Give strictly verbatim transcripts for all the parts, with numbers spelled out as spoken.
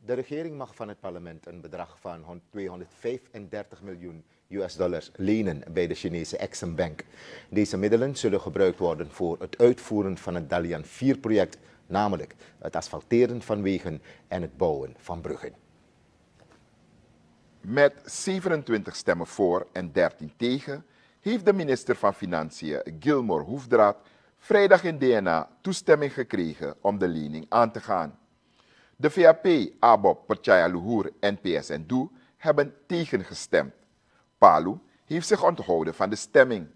De regering mag van het parlement een bedrag van tweehonderdvijfendertig miljoen U S dollars lenen bij de Chinese Exim Bank. Deze middelen zullen gebruikt worden voor het uitvoeren van het Dalian vier project, namelijk het asfalteren van wegen en het bouwen van bruggen. Met zevenentwintig stemmen voor en dertien tegen heeft de minister van Financiën Gilmore Hoefdraad vrijdag in D N A toestemming gekregen om de lening aan te gaan. De V A P, A B O P, Percaya Luhur, N P S en D O E hebben tegengestemd. Palu heeft zich onthouden van de stemming.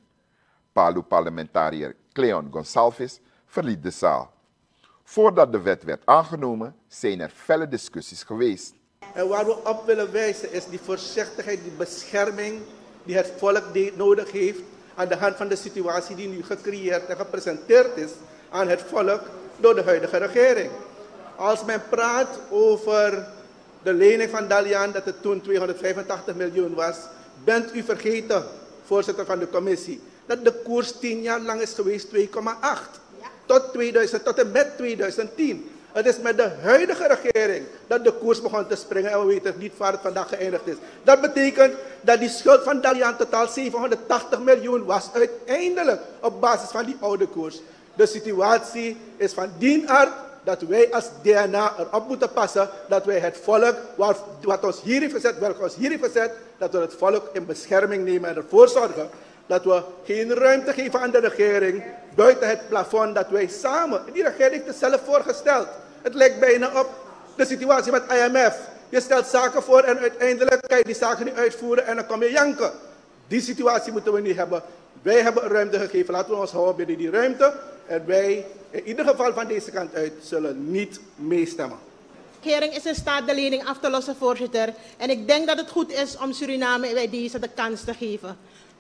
Palu-parlementariër Cleon Gonçalves verliet de zaal. Voordat de wet werd aangenomen, zijn er felle discussies geweest. En waar we op willen wijzen is die voorzichtigheid, die bescherming die het volk nodig heeft aan de hand van de situatie die nu gecreëerd en gepresenteerd is aan het volk door de huidige regering. Als men praat over de lening van Dalian, dat het toen tweehonderdvijfentachtig miljoen was, bent u vergeten, voorzitter van de commissie, dat de koers tien jaar lang is geweest twee komma acht. Tot, tweeduizend, tot en met tweeduizend tien. Het is met de huidige regering dat de koers begon te springen en we weten niet waar het vandaag geëindigd is. Dat betekent dat die schuld van Dalian totaal zevenhonderdtachtig miljoen was uiteindelijk op basis van die oude koers. De situatie is van dien aard dat wij als D N A erop moeten passen dat wij het volk, wat ons hier heeft gezet, welke ons hier heeft gezet, dat we het volk in bescherming nemen en ervoor zorgen dat we geen ruimte geven aan de regering buiten het plafond dat wij samen, die regering heeft het zelf voorgesteld. Het lijkt bijna op de situatie met I M F. Je stelt zaken voor en uiteindelijk kan je die zaken niet uitvoeren en dan kom je janken. Die situatie moeten we niet hebben. Wij hebben een ruimte gegeven, laten we ons houden binnen die ruimte. En wij, in ieder geval van deze kant uit, zullen niet meestemmen. De regering is in staat de lening af te lossen, voorzitter. En ik denk dat het goed is om Suriname bij deze de kans te geven.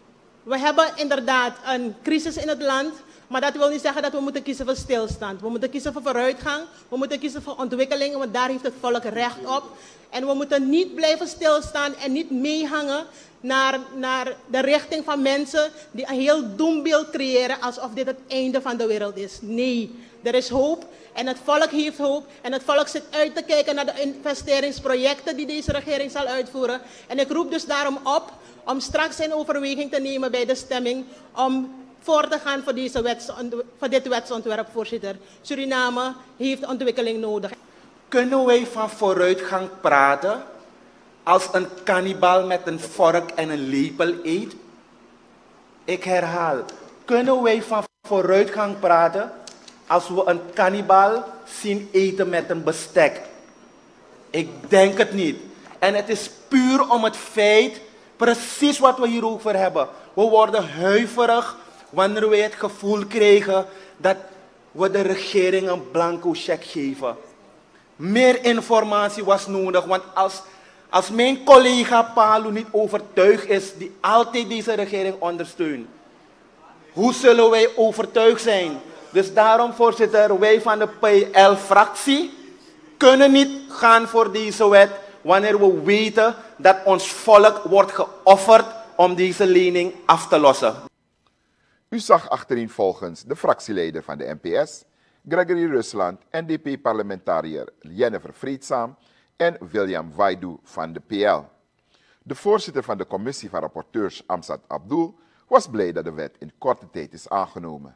We hebben inderdaad een crisis in het land, maar dat wil niet zeggen dat we moeten kiezen voor stilstand. We moeten kiezen voor vooruitgang, we moeten kiezen voor ontwikkeling, want daar heeft het volk recht op. En we moeten niet blijven stilstaan en niet meehangen naar, naar de richting van mensen die een heel doembeeld creëren alsof dit het einde van de wereld is. Nee, er is hoop en het volk heeft hoop en het volk zit uit te kijken naar de investeringsprojecten die deze regering zal uitvoeren. En ik roep dus daarom op om straks in overweging te nemen bij de stemming om voor te gaan voor, deze wets, voor dit wetsontwerp, voorzitter. Suriname heeft ontwikkeling nodig. Kunnen wij van vooruitgang praten als een kannibal met een vork en een lepel eet? Ik herhaal, kunnen wij van vooruitgang praten als we een kannibal zien eten met een bestek? Ik denk het niet. En het is puur om het feit, precies wat we hierover hebben. We worden huiverig wanneer we het gevoel krijgen dat we de regering een blanco cheque geven. Meer informatie was nodig, want als, als mijn collega Palu niet overtuigd is, die altijd deze regering ondersteunt, hoe zullen wij overtuigd zijn? Dus daarom, voorzitter, wij van de P L-fractie kunnen niet gaan voor deze wet wanneer we weten dat ons volk wordt geofferd om deze lening af te lossen. U zag achtereenvolgens de fractieleider van de N P S, Gregory Rusland, N D P-parlementariër Jennifer Vreedzaam en William Waidu van de P L. De voorzitter van de commissie van rapporteurs, Amsat Abdul, was blij dat de wet in korte tijd is aangenomen.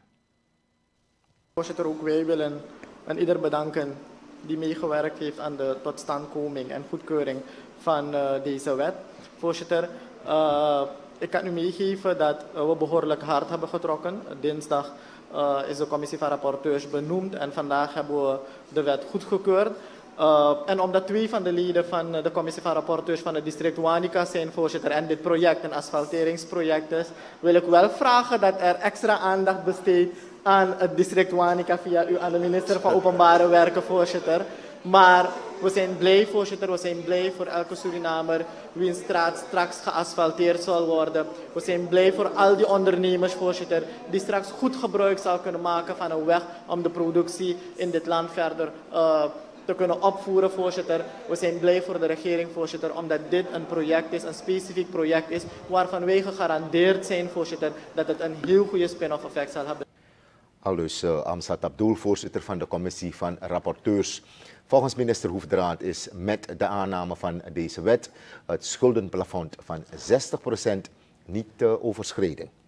Voorzitter, ook wij willen en ieder bedanken die meegewerkt heeft aan de totstandkoming en goedkeuring van uh, deze wet. Voorzitter, uh, ik kan u meegeven dat uh, we behoorlijk hard hebben getrokken. Dinsdag uh, is de commissie van rapporteurs benoemd en vandaag hebben we de wet goedgekeurd. Uh, en omdat twee van de leden van de commissie van rapporteurs van het district Wanica zijn, voorzitter, en dit project een asfalteringsproject is, wil ik wel vragen dat er extra aandacht besteedt aan het district Wanica via u, aan de minister van Openbare Werken, voorzitter. Maar we zijn blij, voorzitter, we zijn blij voor elke Surinamer wiens straat straks geasfalteerd zal worden. We zijn blij voor al die ondernemers, voorzitter, die straks goed gebruik zal kunnen maken van een weg om de productie in dit land verder uh, te kunnen opvoeren, voorzitter. We zijn blij voor de regering, voorzitter, omdat dit een project is, een specifiek project is, waarvan wij gegarandeerd zijn, voorzitter, dat het een heel goede spin-off effect zal hebben. Aldus uh, Amsat Abdul, voorzitter van de commissie van rapporteurs. Volgens minister Hoefdraad is met de aanname van deze wet het schuldenplafond van zestig procent niet uh, overschreden.